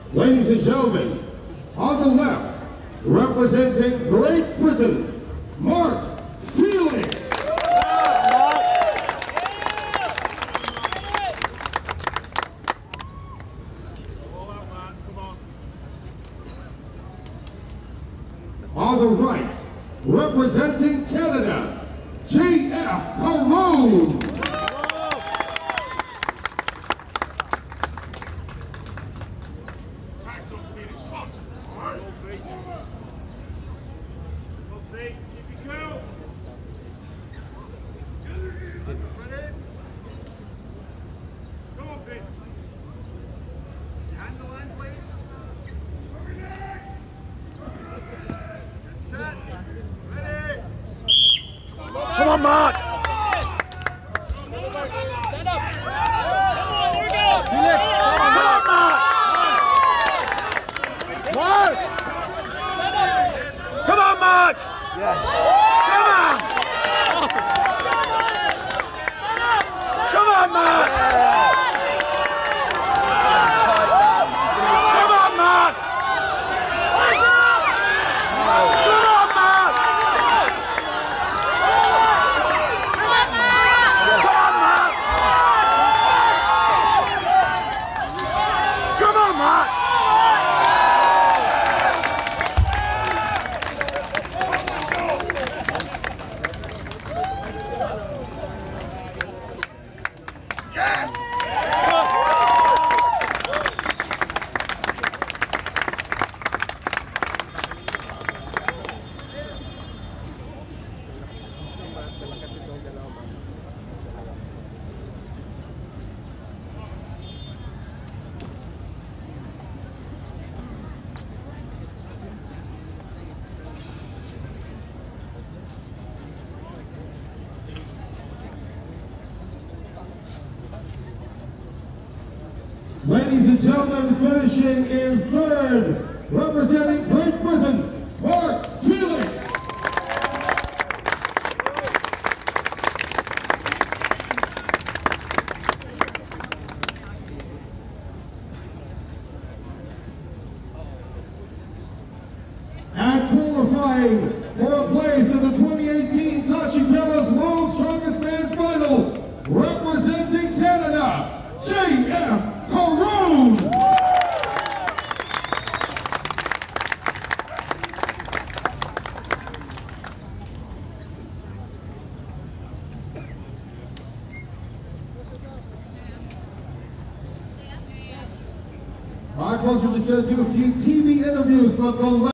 Ladies and gentlemen, on the left, representing Great Britain, Mark Felix. On the right, representing Canada, J.F. Caron. Come on, Mark! Stand up! Felix! Come on, Mark! Mark! Come on, Mark! Yes! Come on! Come on, Mark! Come on, Mark! Ladies and gentlemen, finishing in third, representing Great Britain, Mark Felix. And qualifying for a place in the 2018 Tachi Palace World's Strongest Man Final, representing Canada, J.F. Caron. All right, folks, we're just going to do a few TV interviews, but